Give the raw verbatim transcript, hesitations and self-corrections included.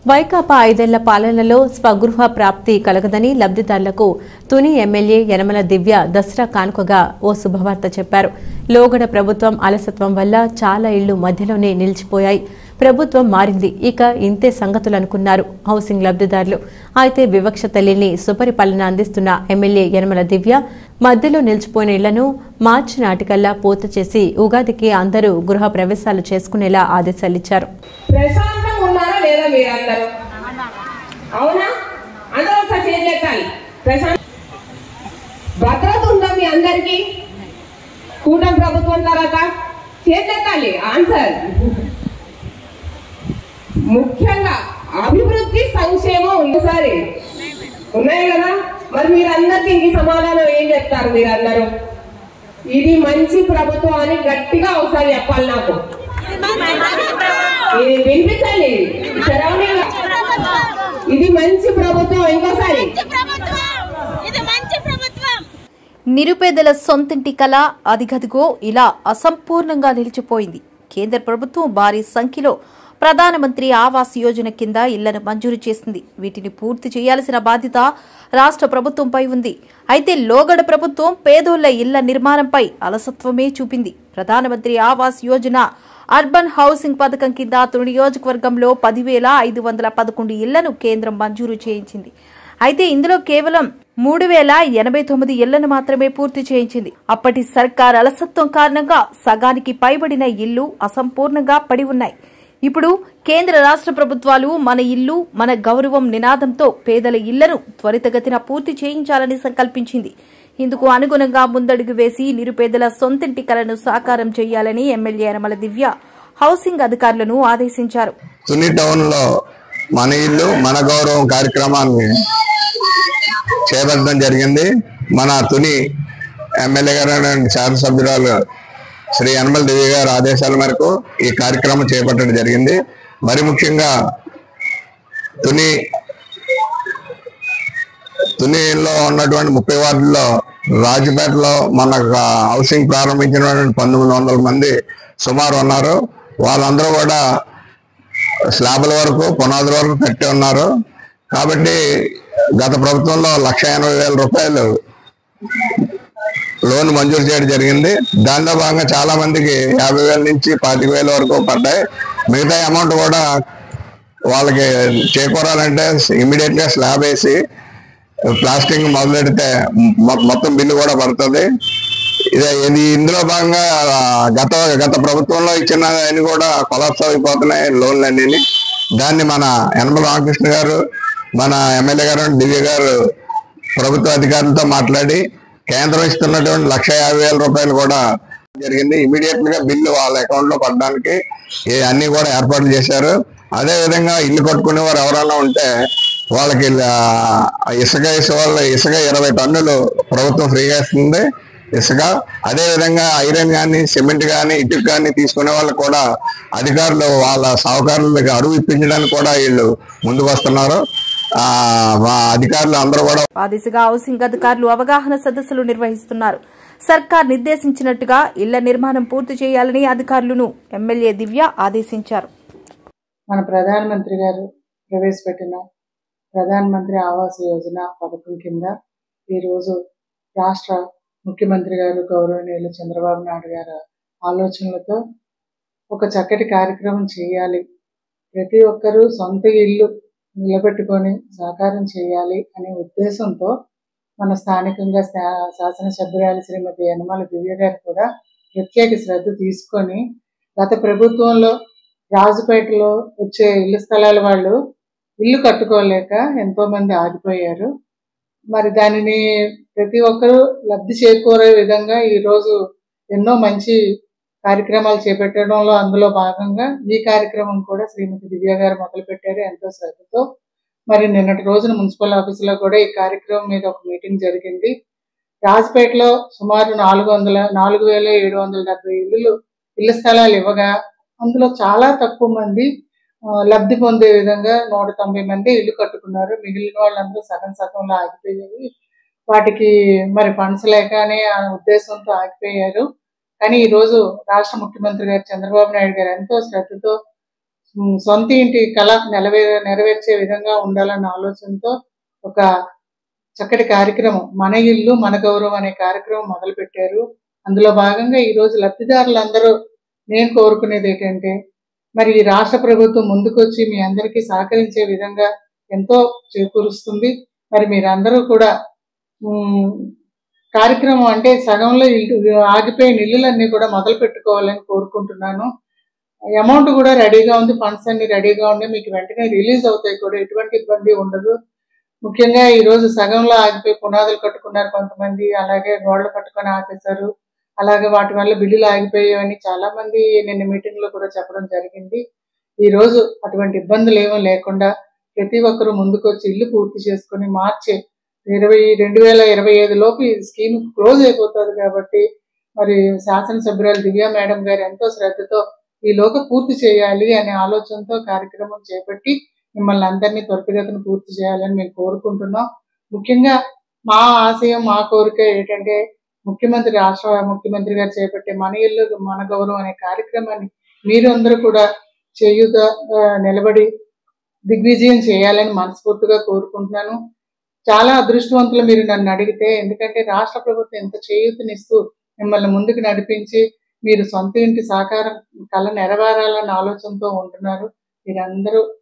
వైకాపా ఐదేళ్ల పాలనలో స్వగృహ ప్రాప్తి కలగదని లబ్ధిదారులకు తుని ఎమ్మెల్యే యనమల దివ్య దసరా కానుకగా ఓ శుభవార్త చెప్పారు. లోగడ ప్రభుత్వం అలసత్వం వల్ల చాలా ఇళ్లు మధ్యలోనే నిలిచిపోయాయి. ప్రభుత్వం మారింది, ఇక ఇంతే సంగతులనుకున్నారు హౌసింగ్ లబ్ధిదారులు. అయితే వివక్ష తెలియని సుపరిపాలన అందిస్తున్న ఎమ్మెల్యే యనమల దివ్య మధ్యలో నిలిచిపోయిన ఇళ్లను మార్చి నాటికల్లా పూర్తి చేసి ఉగాదికి అందరూ గృహ ప్రవేశాలు చేసుకునేలా ఆదేశాలిచ్చారు. భద్రత ఉందా మీ అందరికి? కూటమి ప్రభుత్వం తర్వాత చేతెత్తాలి ఆన్సర్. ముఖ్యంగా అభివృద్ధి సంక్షేమం ఒకసారి ఉన్నాయి కదా, మరి మీరందరికీ ఇంక సమాధానం ఏం చెప్తారు? మీరందరూ ఇది మంచి ప్రభుత్వం అని గట్టిగా ఒకసారి చెప్పాలి. నాకు వినిపించాలి. ఇది మంచి ప్రభుత్వం. ఇంకోసారి నిరుపేదల సొంతింటి కళ అదిగదిగో ఇలా అసంపూర్ణంగా నిలిచిపోయింది. కేంద్ర ప్రభుత్వం భారీ సంఖ్యలో ప్రధానమంత్రి ఆవాస్ యోజన కింద ఇళ్లను మంజూరు చేసింది. వీటిని పూర్తి చేయాల్సిన బాధ్యత రాష్ట్ర ప్రభుత్వంపై ఉంది. అయితే లోగడ ప్రభుత్వం పేదోళ్ల ఇళ్ల నిర్మాణంపై అలసత్వమే చూపింది. ప్రధానమంత్రి ఆవాస్ యోజన అర్బన్ హౌసింగ్ పథకం కింద తుని నియోజకవర్గంలో పదివేల ఐదు వందల పదకొండు ఇళ్లను కేంద్రం మంజూరు చేయించింది. అయితే ఇందులో కేవలం మూడు వేల ఎనభై తొమ్మిది ఇళ్లను మాత్రమే పూర్తి చేయించింది. అప్పటి సర్కార్ అలసత్వం కారణంగా సగానికి పైబడిన ఇళ్లు అసంపూర్ణంగా పడి ఉన్నాయి. ఇప్పుడు కేంద్ర రాష్ట్ర ప్రభుత్వాలు మన ఇల్లు మన గౌరవం నినాదంతో పేదల ఇళ్లను త్వరితగతిన పూర్తి చేయించాలని సంకల్పించింది. ఇందుకు అనుగుణంగా ముందడుగు వేసి నిరుపేదల సొంతింటి కలను సాకారం చేయాలని ఎమ్మెల్యే యనమల దివ్య హౌసింగ్ అధికారులను ఆదేశించారు. తుని టౌన్ లో మన ఇల్లు మన గౌరవం కార్యక్రమాన్ని చేపట్టడం జరిగింది. మన తుని ఎమ్మెల్యే గారు శాసనసభ్యురాలు శ్రీ యనమల దివ్య గారి ఆదేశాల మేరకు ఈ కార్యక్రమం చేపట్టడం జరిగింది. మరి ముఖ్యంగా తుని తునిలో ఉన్నటువంటి ముప్పై వార్డుల్లో రాజపేటలో మన హౌసింగ్ ప్రారంభించినటువంటి పంతొమ్మిది వందల మంది సుమారు ఉన్నారు. వాళ్ళందరూ కూడా స్లాబుల వరకు పునాదుల వరకు కట్టి ఉన్నారు. కాబట్టి గత ప్రభుత్వంలో లక్ష ఎనభై వేల రూపాయలు లోన్ మంజూరు చేయడం జరిగింది. దానిలో భాగంగా చాలా మందికి యాభై వేల నుంచి పాతిక వేల వరకు పడ్డాయి. మిగతా అమౌంట్ కూడా వాళ్ళకి చేకూరాలంటే ఇమీడియట్ గా స్లాబ్ వేసి ప్లాస్టింగ్ మొదలెడితే మొత్తం బిల్లు కూడా పడుతుంది. ఇదే ఇది ఇందులో భాగంగా గత గత ప్రభుత్వంలో ఇచ్చిన అన్ని కూడా కొలాప్స్ అయిపోతున్నాయి లోన్లన్నీ. దాన్ని మన యనమల రామకృష్ణ గారు మన ఎమ్మెల్యే గారు దివ్య గారు ప్రభుత్వ అధికారులతో మాట్లాడి కేంద్రం ఇస్తున్నటువంటి లక్ష యాభై వేల రూపాయలు కూడా జరిగింది. ఇమీడియట్ గా బిల్లు వాళ్ళ అకౌంట్ లో పడడానికి అన్ని కూడా ఏర్పాట్లు చేశారు. అదే విధంగా ఇల్లు కట్టుకునే వారు ఎవరైనా ఉంటే వాళ్ళకి ఇసుక ఇసుక వాళ్ళ ఇసుక ఇరవై టన్నులు ప్రభుత్వం ఫ్రీగా ఇస్తుంది ఇసుక. అదే విధంగా ఐరన్ కానీ సిమెంట్ కానీ ఇటుక కానీ తీసుకునే వాళ్ళకి కూడా అధికారులు వాళ్ళ సహకారులకు అరువు ఇప్పించడానికి కూడా వీళ్ళు ముందుకు వస్తున్నారు. అధికారులు అందరూ కూడా ఆ దిశగా హౌసింగ్ అధికారులు అవగాహన సదస్సులు నిర్వహిస్తున్నారు. సర్కార్ నిర్దేశించినట్టుగా ఇళ్ల నిర్మాణం పూర్తి చేయాలని అధికారులను ఎమ్మెల్యే దివ్య ఆదేశించారు. మన ప్రధానమంత్రి గారు ప్రవేశపెట్టిన ప్రధానమంత్రి ఆవాస్ యోజన పథకం కింద ఈరోజు రాష్ట్ర ముఖ్యమంత్రి గారు గౌరవనీయులు చంద్రబాబు నాయుడు గారు ఆలోచనలతో ఒక చక్కటి కార్యక్రమం చేయాలి, ప్రతి ఒక్కరూ సొంత ఇల్లు నిలబెట్టుకొని సాకారం చేయాలి అనే ఉద్దేశంతో మన స్థానికంగా శాసనసభ్యురాలు శ్రీమతి యనమల దివ్య గారు కూడా ప్రత్యేక శ్రద్ధ తీసుకొని గత ప్రభుత్వంలో రాజుపేటలో వచ్చే ఇల్లు స్థలాల వాళ్ళు ఇల్లు కట్టుకోలేక ఎంతో మంది ఆగిపోయారు. మరి దానిని ప్రతి ఒక్కరూ లబ్ధి చేకూరే విధంగా ఈరోజు ఎన్నో మంచి కార్యక్రమాలు చేపట్టడంలో అందులో భాగంగా ఈ కార్యక్రమం కూడా శ్రీమతి దివ్య గారు మొదలు పెట్టారు ఎంతో శ్రద్ధతో. మరి నిన్నటి రోజున మున్సిపల్ ఆఫీసులో కూడా ఈ కార్యక్రమం మీద ఒక మీటింగ్ జరిగింది. రాజపేటలో సుమారు నాలుగు వందల నాలుగు వేల ఏడు వందల డెబ్బై ఇల్లులు ఇళ్ల స్థలాలు ఇవ్వగా అందులో చాలా తక్కువ మంది లబ్ధి పొందే విధంగా నూట తొంభై మంది ఇల్లు కట్టుకున్నారు. మిగిలిన వాళ్ళందరూ సగం సగంలో ఆగిపోయేవి. వాటికి మరి ఫండ్స్ లేక అనే ఉద్దేశంతో ఆగిపోయారు. కానీ ఈరోజు రాష్ట్ర ముఖ్యమంత్రి గారు చంద్రబాబు నాయుడు గారు ఎంతో శ్రద్ధతో ఉమ్, సొంత ఇంటి కళ నెరవేర నెరవేర్చే విధంగా ఉండాలన్న ఆలోచనతో ఒక చక్కటి కార్యక్రమం మన ఇల్లు మన గౌరవం అనే కార్యక్రమం మొదలు పెట్టారు. అందులో భాగంగా ఈ రోజు లబ్ధిదారులందరూ నేను కోరుకునేది ఏంటంటే, మరి ఈ రాష్ట్ర ప్రభుత్వం ముందుకొచ్చి మీ అందరికీ సహకరించే విధంగా ఎంతో చేకూరుస్తుంది. మరి మీరందరూ కూడా ఉమ్, కార్యక్రమం అంటే సగంలో ఇల్లు ఆగిపోయిన ఇల్లులన్నీ కూడా మొదలు పెట్టుకోవాలని కోరుకుంటున్నాను. అమౌంట్ కూడా రెడీగా ఉంది, ఫండ్స్ అన్ని రెడీగా ఉన్నాయి, మీకు వెంటనే రిలీజ్ అవుతాయి కూడా, ఎటువంటి ఇబ్బంది ఉండదు. ముఖ్యంగా ఈ రోజు సగంలో ఆగిపోయి పునాదులు కట్టుకున్నారు కొంతమంది, అలాగే గోడలు కట్టుకొని ఆపేశారు, అలాగే వాటి వల్ల బిల్లులు ఆగిపోయాయని చాలా మంది నిన్న మీటింగ్ లో కూడా చెప్పడం జరిగింది. ఈ రోజు అటువంటి ఇబ్బందులు ఏమీ లేకుండా ప్రతి ఒక్కరూ ముందుకొచ్చి ఇల్లు పూర్తి చేసుకుని మార్చి ఇరవై రెండు వేల ఇరవై ఐదు లోపు ఈ స్కీమ్ క్లోజ్ అయిపోతుంది. కాబట్టి మరి శాసనసభ్యురాలు దివ్యా మేడం గారు ఎంతో శ్రద్ధతో ఈ లోపు పూర్తి చేయాలి అనే ఆలోచనతో కార్యక్రమం చేపట్టి మిమ్మల్ని అందరినీ త్వరితగతిన పూర్తి చేయాలని మేము కోరుకుంటున్నాం. ముఖ్యంగా మా ఆశయం, మా కోరిక ఏంటంటే, ముఖ్యమంత్రి రాష్ట్ర ముఖ్యమంత్రి గారు చేపట్టే మన ఇల్లు మన గౌరవం అనే కార్యక్రమాన్ని మీరందరూ కూడా చేయూత ఆ, నిలబడి దిగ్విజయం చేయాలని మనస్ఫూర్తిగా కోరుకుంటున్నాను. చాలా అదృష్టవంతులు మీరు నన్ను అడిగితే, ఎందుకంటే రాష్ట్ర ప్రభుత్వం ఎంత చేయూతనిస్తూ మిమ్మల్ని ముందుకు నడిపించి మీరు సొంత ఇంటి సాకారం కళ నెరవేరాలన్న ఆలోచనతో ఉంటున్నారు. మీరందరూ